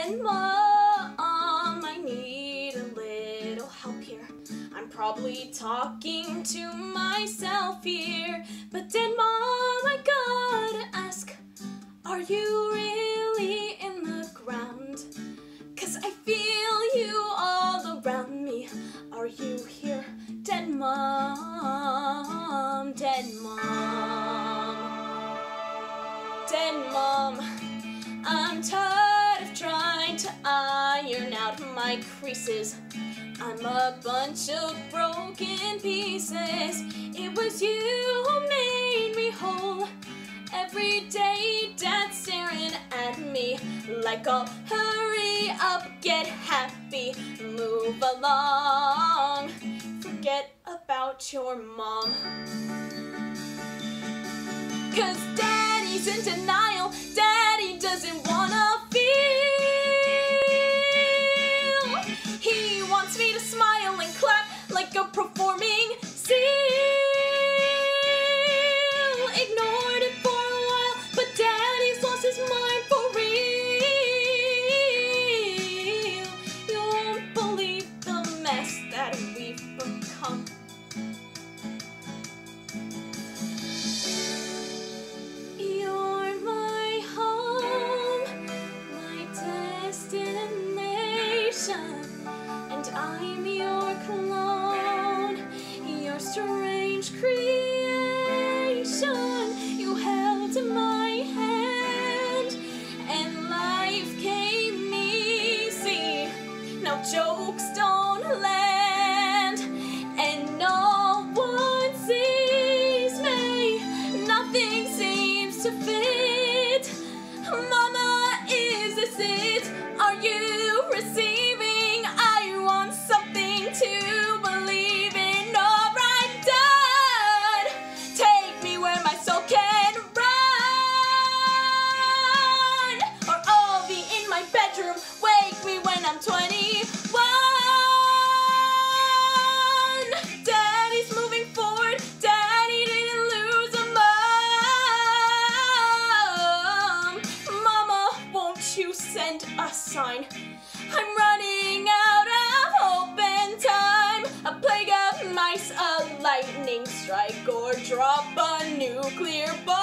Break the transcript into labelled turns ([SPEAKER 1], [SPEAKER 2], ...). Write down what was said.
[SPEAKER 1] Dead Mom, I need a little help here. I'm probably talking to myself here, but Dead Mom, I gotta ask, are you really in the ground? 'Cause I feel you all around me. Are you here? Dead Mom, Dead Mom, Dead Mom. I'm tired of trying to iron out my creases. I'm a bunch of broken pieces. It was you who made me whole. Every day Dad's staring at me like, oh, hurry up, get happy, move along, forget about your mom. 'Cause Daddy's in denial, Daddy doesn't wanna feel. He wants me to smile and clap like a performing seal. Ignored it for a while, but Daddy's lost his mind for real. You won't believe the mess that we've become. You're my home, my destination, and I'm your clone, your strange creation. You held my hand, and life came easy. Now jokes don't land, and no one sees me. Nothing seems to fit. Mama, is this it? Are you receiving? I want something to believe in. Alright, Dad, take me where my soul can run, or I'll be in my bedroom. Wake me when I'm 21. Daddy's moving forward. Daddy didn't lose a mom. Mama, won't you send a sign? I'm running out of hope and time. A plague of mice, a lightning strike, or drop a nuclear bomb.